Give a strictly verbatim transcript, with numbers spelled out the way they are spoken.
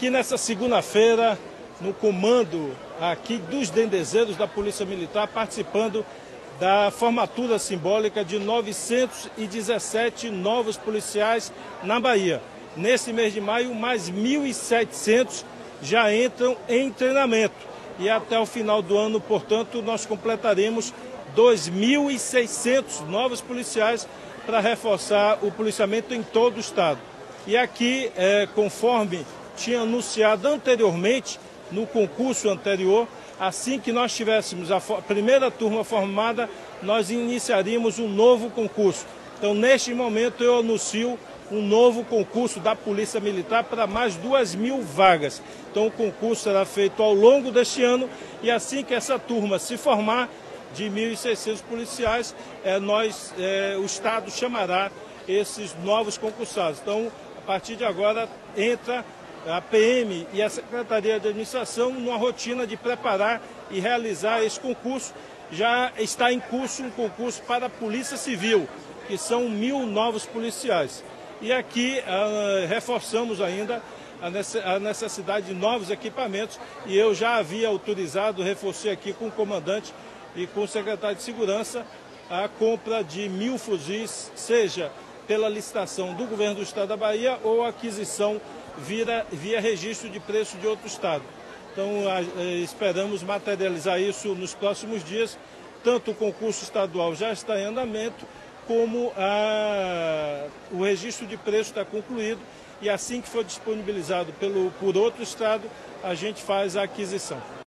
aqui nessa segunda-feira, no comando aqui dos dendezeiros da Polícia Militar, participando da formatura simbólica de novecentos e dezessete novos policiais na Bahia. Nesse mês de maio, mais mil e setecentos já entram em treinamento. E até o final do ano, portanto, nós completaremos dois mil e seiscentos novos policiais para reforçar o policiamento em todo o estado. E aqui, é, conforme tinha anunciado anteriormente, no concurso anterior, assim que nós tivéssemos a primeira turma formada, nós iniciaríamos um novo concurso. Então, neste momento, eu anuncio um novo concurso da Polícia Militar para mais duas mil vagas. Então, o concurso será feito ao longo deste ano e assim que essa turma se formar, de mil e seiscentos policiais, é, nós, é, o Estado chamará esses novos concursados. Então, a partir de agora, entra a P M e a Secretaria de Administração numa rotina de preparar e realizar esse concurso. Já está em curso um concurso para a Polícia Civil, que são mil novos policiais. E aqui ah, reforçamos ainda a necessidade de novos equipamentos e eu já havia autorizado, reforcei aqui com o comandante e com o secretário de Segurança, a compra de mil fuzis, seja pela licitação do governo do estado da Bahia ou aquisição via, via registro de preço de outro estado. Então, a, esperamos materializar isso nos próximos dias. Tanto o concurso estadual já está em andamento, como a, o registro de preço está concluído e assim que for disponibilizado pelo, por outro estado, a gente faz a aquisição.